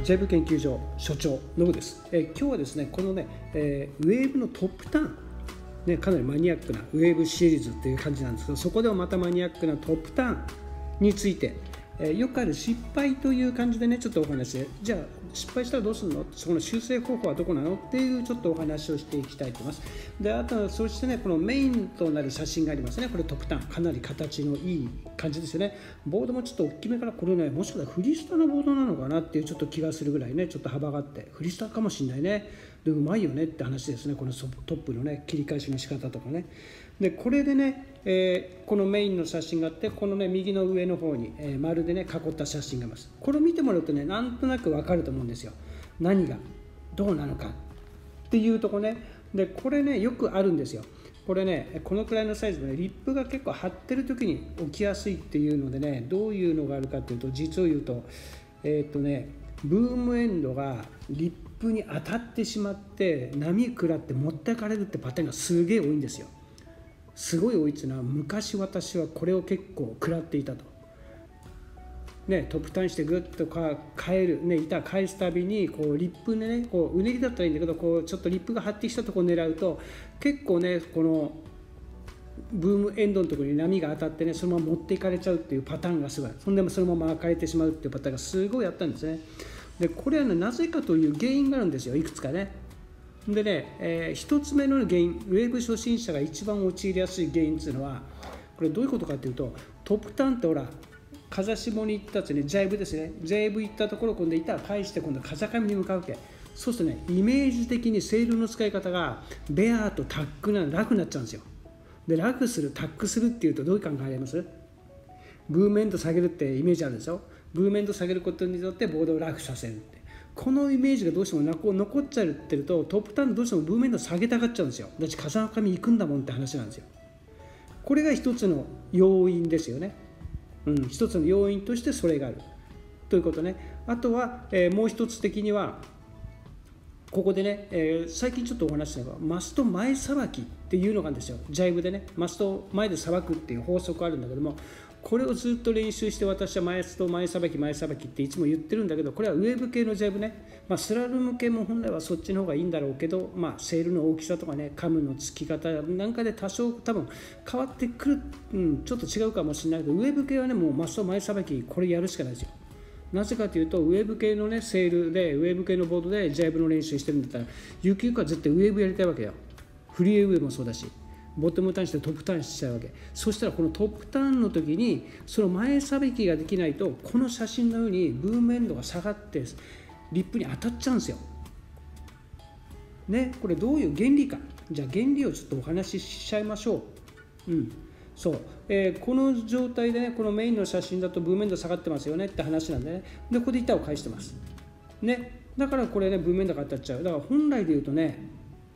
ジャイブ研究所所長のぶです。今日はですね、このね、ウェーブのトップ10、ね、かなりマニアックなウェーブシリーズっていう感じなんですけど、そこでもまたマニアックなトップ10について、よくある失敗という感じでね、ちょっとお話で、じゃあ失敗したらどうするの、そこの修正方法はどこなのっていうちょっとお話をしていきたいと思います。で、あとそしてね、このメインとなる写真がありますね。これトップ10、かなり形のいい感じですよね。ボードもちょっと大きめから、これね、もしかしたらフリスタのボードなのかなっていうちょっと気がするぐらいね、ちょっと幅があってフリスタかもしれないね。でうまいよねって話ですね。このトップのね、切り返しの仕方とかね。でこれでね、このメインの写真があって、このね右の上の方に、丸でね囲った写真があります。これを見てもらうとね、なんとなく分かると思うんですよ。何がどうなのかっていうとこね。でこれねよくあるんですよ。これね、このくらいのサイズでね、リップが結構張ってる時に起きやすいっていうのでね、どういうのがあるかというと、実を言うとブームエンドがリップに当たってしまって波食らって持ってかれるってパターンがすげえ多いんですよ。すごい多いっていうのは、昔私はこれを結構食らっていたと。ね、トップターンしてグッと変える、ね、板返すたびにこうリップでね、こううねりだったらいいんだけど、こうちょっとリップが張ってきたところを狙うと、結構ねこのブームエンドのところに波が当たってね、そのまま持っていかれちゃうっていうパターンがすごい。そんでもそのまま開いてしまうっていうパターンがすごいあったんですね。でこれはね、なぜかという原因があるんですよ、いくつかね。でね、1つ目の原因、ウェーブ初心者が一番陥りやすい原因っていうのは、これどういうことかというと、トップターンってほら、風下に行ったやつね、ジャイブですね。ジャイブ行ったところ、今度板を返して、今度風上に向かうわけ。そうするとね、イメージ的にセールの使い方がベアーとタックな楽になっちゃうんですよ。で楽する、タックするっていうとどういう考えあります？ブームエンド下げるってイメージあるでしょ。ブームエンド下げることによってボードを楽させるって、このイメージがどうしても残っちゃってると、トップターンどうしてもブームエンド下げたがっちゃうんですよ。だって風上行くんだもんって話なんですよ。これが一つの要因ですよね。一つの要因としてそれがあるということね。あとは、もう一つ的には、ここでね、最近ちょっとお話ししたのがマスト前さばきっていうのがあるんですよ。ジャイブでね、マストを前でさばくっていう法則あるんだけども、これをずっと練習して、私はマスト前さばきっていつも言ってるんだけど、これはウェーブ系のジャイブね、スラローム系も本来はそっちの方がいいんだろうけど、セールの大きさとかね、カムのつき方なんかで多少多分変わってくる、ちょっと違うかもしれないけど、ウェーブ系はね、もうマスト前さばき、これやるしかないですよ。なぜかというと、ウェーブ系のね、セールで、ウェーブ系のボードでジャイブの練習してるんだったら、ゆくゆくは絶対ウェーブやりたいわけよ。フリーウェーブもそうだし、ボトムターンしてトップターンしちゃうわけ。そしたらこのトップターンの時に、その前さばきができないと、この写真のようにブームエンドが下がって、リップに当たっちゃうんですよ。ね、これどういう原理か。じゃあ原理をちょっとお話ししちゃいましょう。そう、この状態でね、このメインの写真だとブームエンド下がってますよねって話なんでね。で、ここで板を返してます。ね、だからこれね、ブームエンドが当たっちゃう。だから本来で言うとね、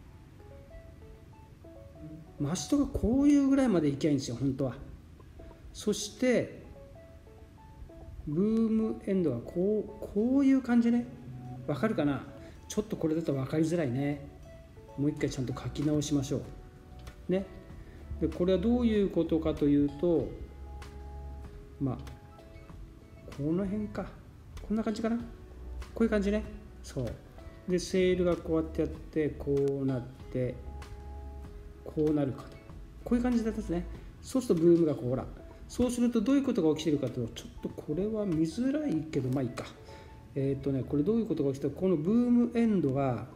マストがこういうぐらいまでいけばいいんですよ、本当は。そして、ブームエンドはこういう感じね。わかるかな？ちょっとこれだと分かりづらいね。もう一回ちゃんと書き直しましょう。ね。でこれはどういうことかというと、この辺か、こんな感じかな、こういう感じね。そうで、セールがこうやってやって、こうなって、こうなるかと、こういう感じですね。そうするとブームがほら、そうするとどういうことが起きているかというと、ちょっとこれは見づらいけど、いいか。これどういうことが起きているか、このブームエンドが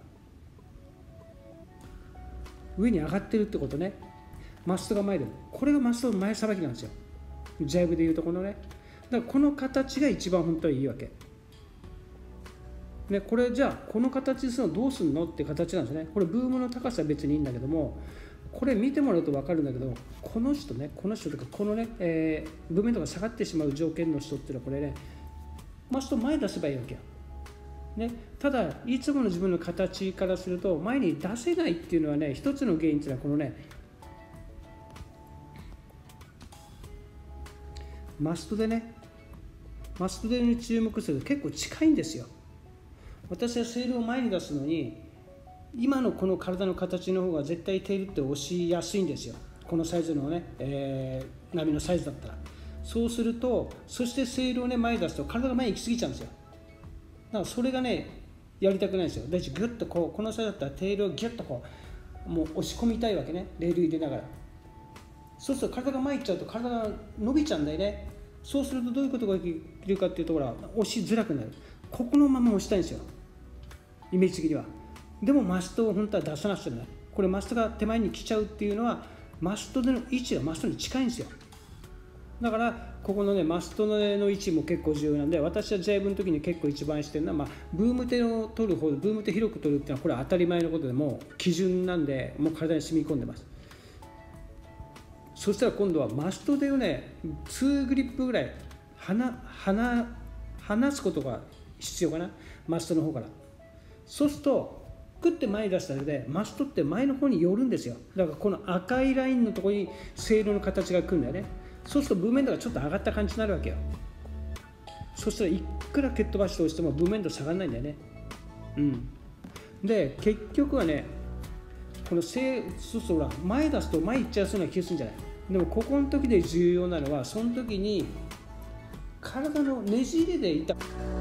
上に上がってるってことね。マストが前でも、これがマストの前さばきなんですよ。ジャイブでいうとこのね。だからこの形が一番本当はいいわけ。ね、これじゃあこの形にするのどうするのって形なんですね。これブームの高さは別にいいんだけども、これ見てもらうと分かるんだけど、この人ね、この人とかこのね、ブームエンドが下がってしまう条件の人っていうのはこれね、マスト前出せばいいわけよ。ね、ただいつもの自分の形からすると前に出せないっていうのはね、一つの原因っていうのはこのね、マストで注目すると結構近いんですよ。私はセールを前に出すのに、今のこの体の形の方が絶対テールって押しやすいんですよ。このサイズのね、波のサイズだったら。そうすると、そしてセールをね、前に出すと体が前に行き過ぎちゃうんですよ。 からそれがねやりたくないんですよ。だしグッとこの際だったらテールをギュッともう押し込みたいわけね、レール入れながら。そうすると体が前行っちゃうと体が伸びちゃうんだよね。そうするとどういうことが起きるかっていうと、押しづらくなる。ここのまま押したいんですよ、イメージ的には。でもマストを本当は出さなくちゃね。これマストが手前に来ちゃうっていうのは、マストでの位置がマストに近いんですよ。だからここのねマストの位置も結構重要なんで、私は J 部の時に結構一番してるのは、ブーム手を取る方、ブーム手広く取るっていうのはこれは当たり前のことで、もう基準なんで、もう体に染み込んでます。そしたら今度はマスト手をね2グリップぐらい離すことが必要かな、マストの方から。そうするとグッて前に出しただけでマストって前の方に寄るんですよ。だからこの赤いラインのところにセールの形が来るんだよね。そうするとブーメンドがちょっと上がった感じになるわけよ。そしたらいくら蹴っ飛ばして押してもブーメンド下がらないんだよね。で結局はね、このそうすると前出すと前行っちゃいそうな気がするんじゃない。でもここの時で重要なのは、その時に体のねじれでいた